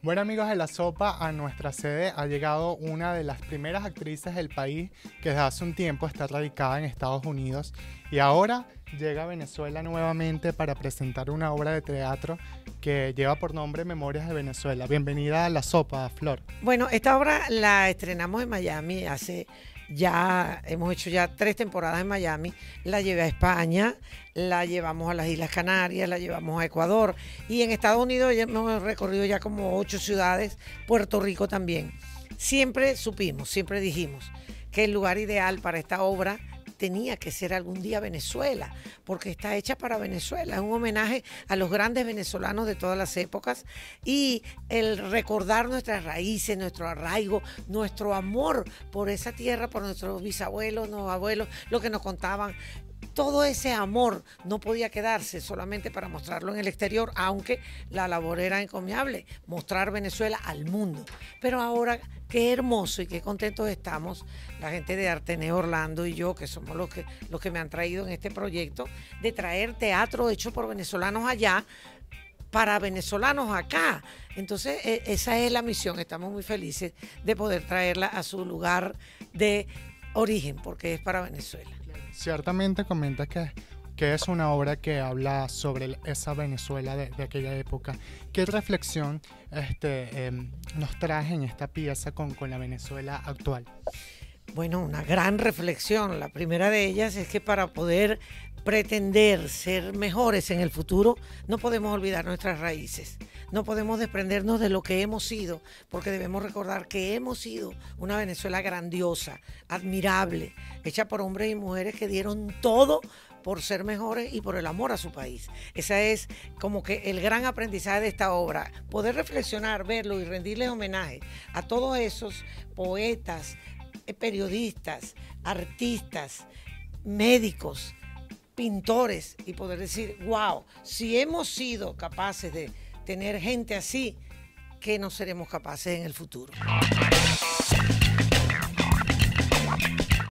Bueno, amigos de La Sopa, a nuestra sede ha llegado una de las primeras actrices del país que desde hace un tiempo está radicada en Estados Unidos y ahora llega a Venezuela nuevamente para presentar una obra de teatro que lleva por nombre Memorias de Venezuela. Bienvenida a La Sopa, Flor. Bueno, esta obra la estrenamos en Miami hemos hecho ya 3 temporadas en Miami, la llevé a España, la llevamos a las Islas Canarias, la llevamos a Ecuador y en Estados Unidos ya hemos recorrido ya como 8 ciudades, Puerto Rico también. Siempre supimos, siempre dijimos que el lugar ideal para esta obra tenía que ser algún día Venezuela, porque está hecha para Venezuela, es un homenaje a los grandes venezolanos de todas las épocas y el recordar nuestras raíces, nuestro arraigo, nuestro amor por esa tierra, por nuestros bisabuelos, nuestros abuelos, lo que nos contaban. Todo ese amor no podía quedarse solamente para mostrarlo en el exterior, aunque la labor era encomiable, mostrar Venezuela al mundo. Pero ahora, qué hermoso y qué contentos estamos, la gente de Arteneo Orlando y yo, que somos los que me han traído en este proyecto, de traer teatro hecho por venezolanos allá, para venezolanos acá. Entonces, esa es la misión. Estamos muy felices de poder traerla a su lugar de origen, porque es para Venezuela. Ciertamente comenta que es una obra que habla sobre esa Venezuela de aquella época. ¿Qué reflexión nos trae en esta pieza con la Venezuela actual? Bueno, una gran reflexión. La primera de ellas es que para poder pretender ser mejores en el futuro, no podemos olvidar nuestras raíces. No podemos desprendernos de lo que hemos sido, porque debemos recordar que hemos sido una Venezuela grandiosa, admirable, hecha por hombres y mujeres que dieron todo por ser mejores y por el amor a su país. Ese es como que el gran aprendizaje de esta obra, poder reflexionar, verlo y rendirles homenaje a todos esos poetas, periodistas, artistas, médicos, pintores, y poder decir, wow, si hemos sido capaces de tener gente así, ¿qué no seremos capaces en el futuro?